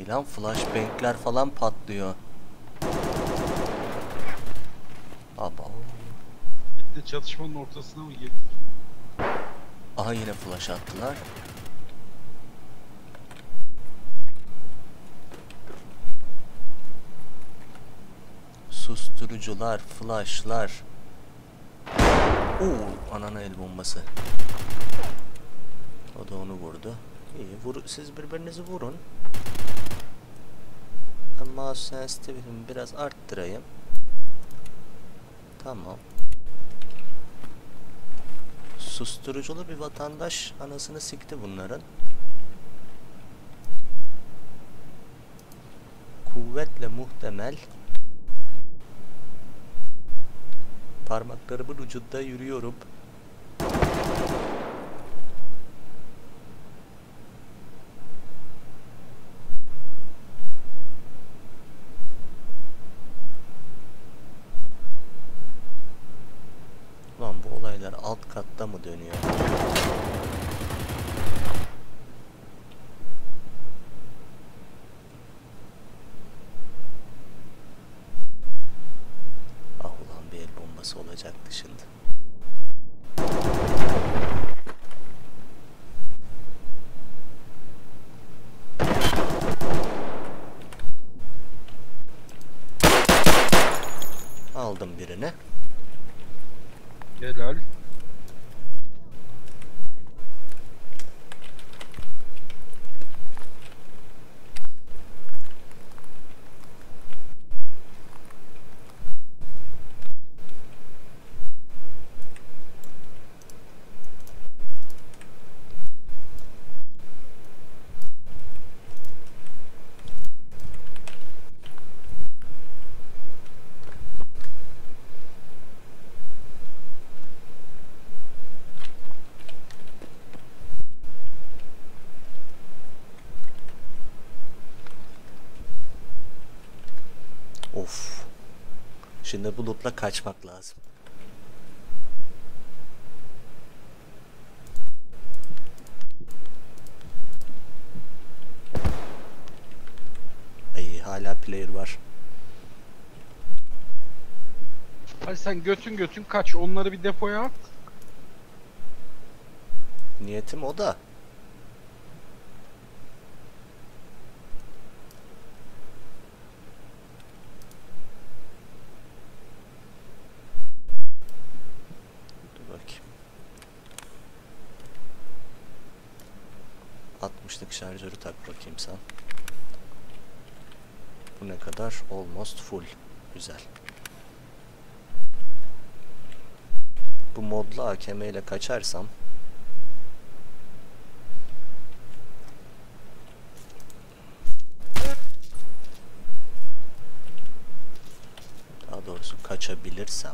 lan? Flashbang'ler falan patlıyor. Aba. Bir de çatışmanın ortasına mı girdi? Aha yine flash attılar. Susturucular, flashlar. Oo, anana el bombası. O da onu vurdu. İyi, siz birbirinizi vurun. Ben mouse sensitivity'mi biraz arttırayım. Tamam. Susturuculu bir vatandaş anasını sikti bunların. Kuvvetle muhtemel. Parmaklarımın ucunda yürüyorum. Lan bu olaylar alt katta mı dönüyor? Ah ulan, bir el bombası olacaktı şimdi. Aldım birini. Helal. Of. Şimdi bu lootla kaçmak lazım. Ay, hala player var. Hadi sen götün kaç. Onları bir depoya at. Niyetim o da. Dur bakayım. 60'lık şarjörü tak bakayım sen. Bu ne kadar? Almost full. Güzel. Bu modlu AKM ile kaçarsam daha doğrusu kaçabilirsem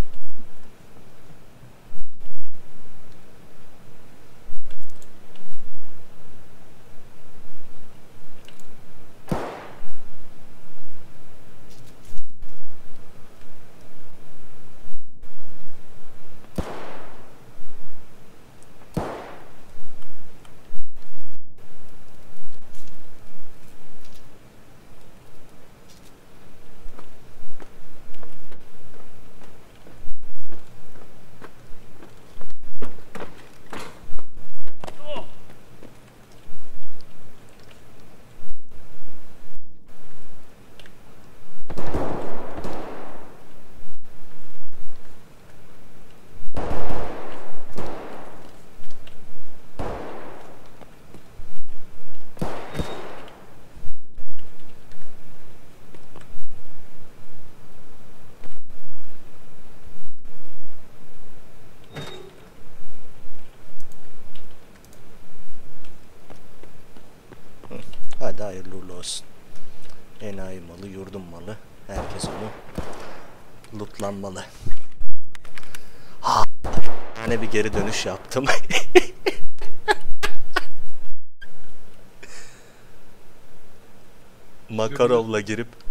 hadi hayırlı uğurlu olsun. Enayi malı, yurdum malı. Herkes onu lootlanmalı. Ha, bir geri dönüş yaptım. Makarov'la girip